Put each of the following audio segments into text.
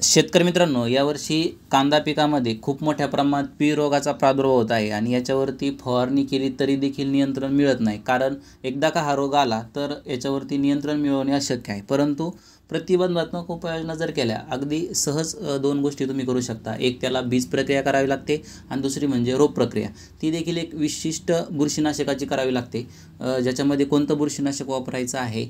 शेतकरी मित्रांनो, यावर्षी कांदा पिकामध्ये खूप मोठ्या प्रमाणात पीळ रोगाचा प्रादुर्भाव होत आहे आणि याच्यावरती फवारणी केली तरी देखील नियंत्रण मिळत नाही. कारण एकदा का हा रोग आला तर याच्यावरती नियंत्रण मिळवणे अशक्य आहे. परंतु प्रतिबंधात्मक उपाययोजना जर केल्या अगदी सहज दोन गोष्टी तुम्ही करू शकता. एक, त्याला बीज प्रक्रिया करावी लागते आणि दुसरी म्हणजे रोप प्रक्रिया. ती देखील एक विशिष्ट बुरशीनाशकाची करावी लागते, ज्याच्यामध्ये कोणतं बुरशीनाशक वापरायचं आहे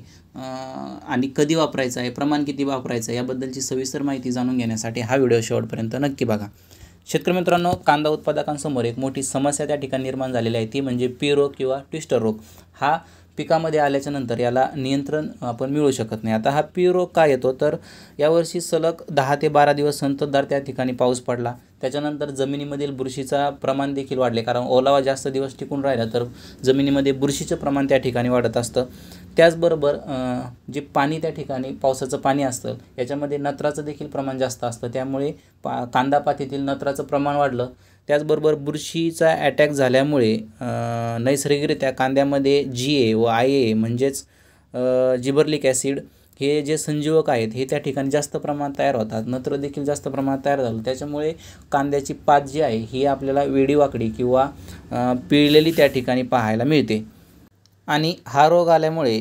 आणि कधी वापरायचं आहे, प्रमाण किती वापरायचं आहे, याबद्दलची सविस्तर माहिती जाणून घेण्यासाठी हा व्हिडिओ शेवटपर्यंत नक्की बघा. शेतकरी मित्रांनो, कांदा उत्पादकांसमोर एक मोठी समस्या त्या ठिकाणी निर्माण झालेली आहे, ती म्हणजे पीळ रोग किंवा ट्विस्टर रोग. हा पिकामध्ये आल्याच्या नंतर याला नियंत्रण आपण मिळू शकत नाही. आता हा पीळ रोग का येतो, तर यावर्षी सलग 10 ते 12 दिवस संततधार त्या ठिकाणी पाऊस पडला. त्याच्यानंतर जमिनीमधील बुरशीचा प्रमाण देखील वाढले, कारण ओलावा जास्त दिवस टिकून राहिला तर जमिनीमध्ये बुरशीचं प्रमाण त्या ठिकाणी वाढत असतं. त्याचबरोबर जे पाणी त्या ठिकाणी पावसाचं पाणी असतं याच्यामध्ये नत्राचं देखील प्रमाण जास्त असतं, त्यामुळे कांदा पातीतील नत्राचं प्रमाण वाढलं. त्याचबरोबर बुरशीचा अटॅक झाल्यामुळे नैसर्गिकरित्या कांद्यामध्ये GA व IA म्हणजेच जिबर्लिक ॲसिड हे जे संजीवक आहेत हे त्या ठिकाणी जास्त प्रमाणात तयार होतात. नत्र देखील जास्त प्रमाणात तयार झालं, त्याच्यामुळे कांद्याची पात जी आहे ही आपल्याला वेडीवाकडी किंवा पिळलेली त्या ठिकाणी पाहायला मिळते. आणि हा रोग आल्यामुळे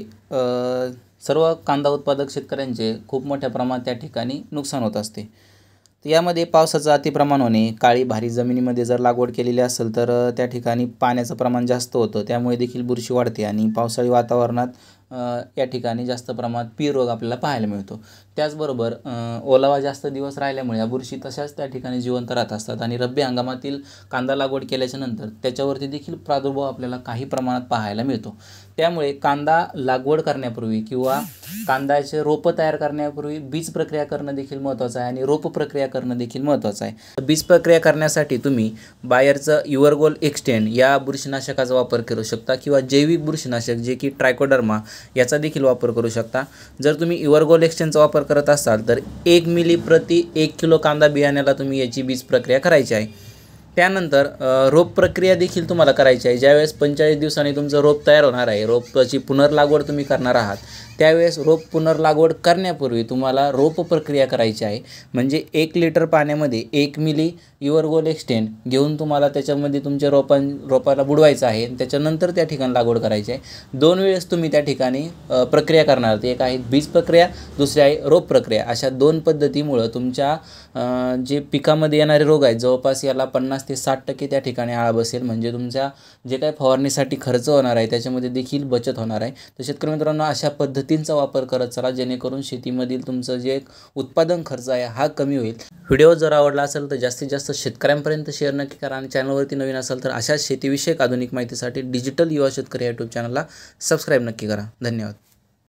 सर्व कांदा उत्पादक शेतकऱ्यांचे खूप मोठ्या प्रमाणात त्या ठिकाणी नुकसान होत असते. तर यामध्ये पावसाचं अतिप्रमाण होणे, काळी भारी जमिनीमध्ये जर लागवड केलेली असेल तर त्या ठिकाणी पाण्याचं प्रमाण जास्त होतं, त्यामुळे देखील बुरशी वाढते आणि पावसाळी वातावरणात या ठिकाणी जास्त प्रमाणात पीळ रोग आपल्याला पाहायला मिळतो. त्याचबरोबर ओलावा जास्त दिवस राहिल्यामुळे या बुरशी तशाच त्या ठिकाणी जिवंत राहत असतात आणि रब्बी हंगामातील कांदा लागवड केल्याच्या नंतर त्याच्यावरती देखील प्रादुर्भाव आपल्याला काही प्रमाणात पाहायला मिळतो. त्यामुळे कांदा लागवड करण्यापूर्वी किंवा कांद्याचे रोपं तयार करण्यापूर्वी बीज प्रक्रिया करणं देखील महत्त्वाचं आहे आणि रोप प्रक्रिया करणं देखील महत्त्वाचं आहे. बीज प्रक्रिया करण्यासाठी तुम्ही बायरचं युवरगोल एक्सटेंड या बुरशीनाशकाचा वापर करू शकता किंवा जैविक बुरशीनाशक जे की ट्रायकोडर्मा याचा देखील वापर करू शकता. जर तुम्ही युवरगोल एक्सटेंडचा वापर करत असाल तर 1 मिली प्रति 1 किलो कांदा बियाण्याला तुम्ही याची बीज प्रक्रिया करायची आहे. त्यानंतर रोप प्रक्रिया देखील तुम्हाला करायची आहे. ज्यावेळेस 45 दिवसांनी तुमचं रोप तयार होणार आहे, रोपाची पुनर्लागवड तुम्ही करणार आहात, त्यावेळेस रोप पुनर्लागवड करण्यापूर्वी तुम्हाला रोप प्रक्रिया करायची आहे. म्हणजे 1 लिटर पाण्यामध्ये 1 मिली युवरगोल एक्सटेंड घेऊन तुम्हाला त्याच्यामध्ये तुमच्या रोपाला बुडवायचं आहे आणि त्याच्यानंतर त्या ठिकाणी लागवड करायची आहे. 2 वेळेस तुम्ही त्या ठिकाणी प्रक्रिया करणार आहात. एक आहे बीज प्रक्रिया, दुसरी आहे रोप प्रक्रिया. अशा 2 पद्धतीमुळं तुमच्या जे पिकामध्ये येणारे रोग आहेत जवळपास याला 50 ते 60% त्या ठिकाणी आळा बसेल. म्हणजे तुमच्या जे काही फवारणीसाठी खर्च होणार आहे त्याच्यामध्ये देखील बचत होणार आहे. तर शेतकरी मित्रांनो, अशा पद्धतींचा वापर करत चला, जेणेकरून शेतीमधील तुमचं जे उत्पादन खर्च आहे हा कमी होईल. व्हिडिओ जर आवडला असेल तर जास्तीत जास्त शेतकऱ्यांपर्यंत शेअर नक्की करा आणि चॅनलवरती नवीन असाल तर अशा शेतीविषयक आधुनिक माहितीसाठी डिजिटल युवा शेतकरी यूट्यूब चॅनलला सबस्क्राईब नक्की करा. धन्यवाद.